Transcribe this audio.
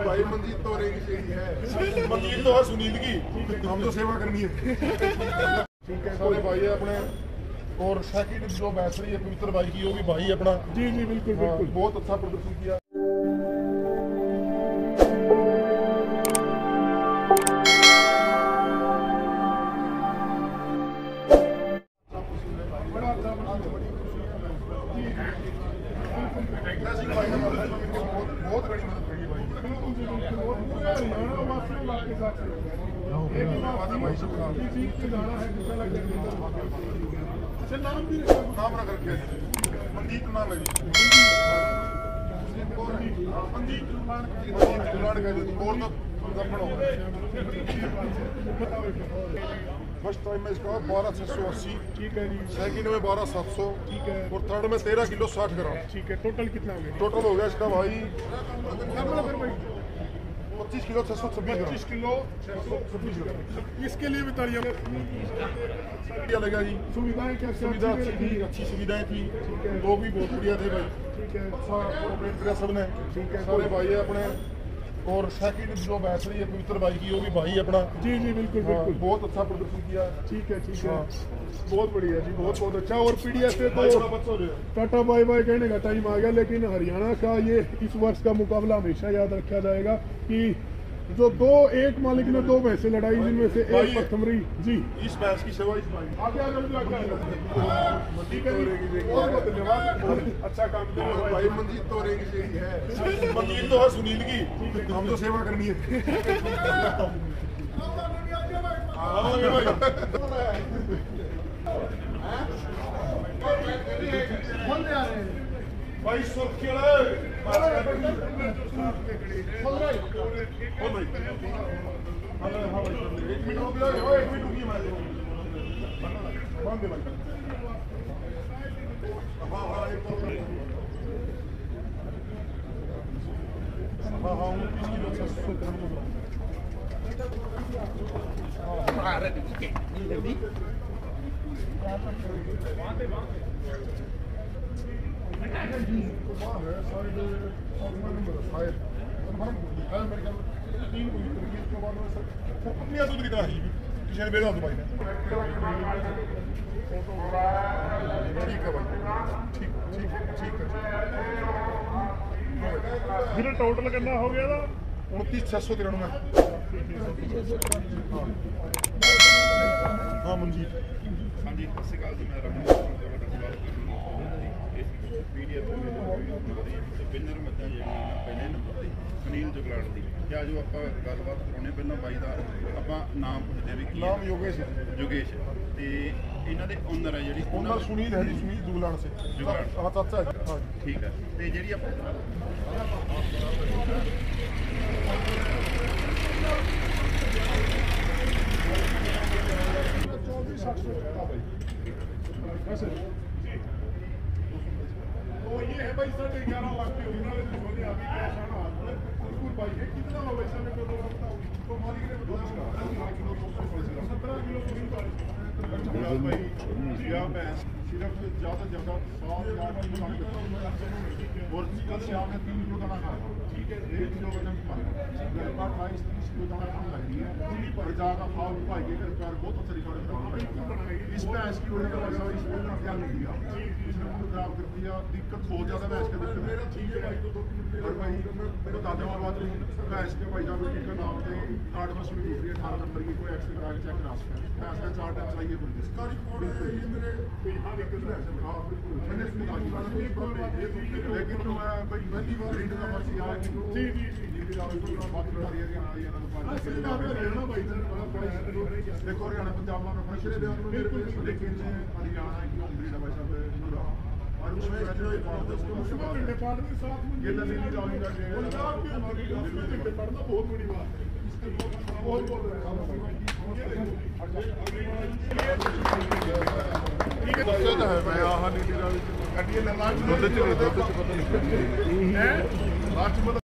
भाई मंजीत तो रहेगी है, मंजीत तो है सुनील की, हम तो सेवा करनी है। ठीक है सारे भाई है अपने, और सेकंड जो बैच रही है पवित्र भाई की, वो भी भाई अपना। जी जी बिल्कुल बिल्कुल, बहुत अच्छा प्रदर्शन किया। बहुत बड़ी मदद करी भाई, नाम ना करके मंजीत नाम है फर्स्ट टाइम में इसका 12,680, ठीक है जी, सेकंड में 12,700, ठीक है, और थर्ड में 13 किलो 60 ग्राम, ठीक है। टोटल कितना हो गया? टोटल हो गया इसका भाई 25 किलो 626 ग्राम, 25 किलो 626 ग्राम। इसके लिए बताइए क्या लगा जी? सुविधाएं क्या? सुविधा अच्छी थी, अच्छी सुविधाएं थी, लोग भी बहुत बढ़िया थे भाई, ठीक है, अच्छा ऑपरेट किया सबने, ठीक है, सारे भाई है अपने। और सेकंड जो बैच रही है पवित्र भाई की, वो भी भाई अपना। जी जी बिल्कुल बिल्कुल, बहुत अच्छा प्रदर्शन किया, ठीक है ठीक है, बहुत बढ़िया जी, बहुत बहुत अच्छा। और पीडीएफ से तो टाटा बाय बाय कहने का टाइम आ गया, लेकिन हरियाणा का ये इस वर्ष का मुकाबला हमेशा याद रखा जाएगा कि जो एक मालिक ने 2 भैंसे लड़ाई, जिनमें से एक प्रथमरी जी, इस भैंस की सेवा इस भाई ठीक है, बहुत बहुत धन्यवाद, अच्छा काम किया भाई। मंजीत तो रहेगी है, मंजीत तो है सुनील की, हम तो सेवा करनी है। भाई सुरखी वाला दूध कितना है किसी बेड़ा भाई ने, ठीक है भाई, ठीक ठीक ठीक है। फिर टोटल कितना हो गया था? 29,693। हाँ मंजीत, हाँ जी सत श्री अकाल जी, मैं विनर मੱਝਾਂ ਜਿਹੜੀਆਂ ਪਹਿਲੇ ਨੰਬਰ ਤੇ ਸੁਨੀਲ ਜਗਲਾੜ ਦੀ। ਤੇ ਆਜੋ ਆਪਾਂ ਗੱਲਬਾਤ ਕਰਾਉਣੇ, ਪਹਿਲਾਂ ਬਾਈ ਦਾ ਆਪਾਂ ਨਾਮ ਪੁੱਛਦੇ ਵੀ ਕੀ ਨਾਮ? ਯੋਗੇਸ਼ ਤੇ ਇਹਨਾਂ ਦੇ ਓਨਰ ਹੈ ਜਿਹੜੀ ਓਨਰ ਸੁਨੀਲ ਹੈ ਜੀ, ਸੁਨੀਲ ਜਗਲਾੜ ਸੇ ਜਗਲਾੜ, ਹਾਂ ਚਾਚਾ ਹੈ, ਹਾਂ ਠੀਕ ਹੈ। ਤੇ ਜਿਹੜੀ ਆਪਾਂ 24,60 तो ये है भाई 11.5 लाख के उन्होंने सोने अभी कैश आना बिल्कुल भाई है। कितना हो वैसा मैं तो बताऊं तो मालिक ने 17 किलो भाई या मैं सिर्फ ज्यादा ज्यादा 7,000 किलो और कल शाम में 3 किलो दाना खाया, ठीक है, 1 किलो वजन लगभग 28-30 किलो दाना खाने लग रही है पर ज्यादा भाव भाई के घर बहुत अच्छा रिकॉर्ड है। इस भैंस की उन्होंने पैसा इस ध्यान नहीं दिया, इसने मुझे खराब कर दिया, दिक्कत बहुत ज्यादा भैंस के दिक्कत है, ठीक है भाई। और भाई मेरे दादा माँ बात भैंस के भाई साहब के नाम से 8 बस में दूसरी 18 नंबर की कोई एक्सरे करा के चेक करा सकते हैं, भैंस का 4 टाइम चाहिए बिल्कुल। लेकिन मैं भाई पहली बार इंडिया का मर्जी आया जी जी देखो हरियाणा पंजाब में फंसरे दे लेकिन हरियाणा की उम्मीद है भाई साहब और उसमें नेपाल के साथ ये दलील जाऊंगा कि पंजाब के पढ़ना बहुत बड़ी बात है, बहुत बोल रहे हैं ठीक है। मैं यहाँ नीली लास्ट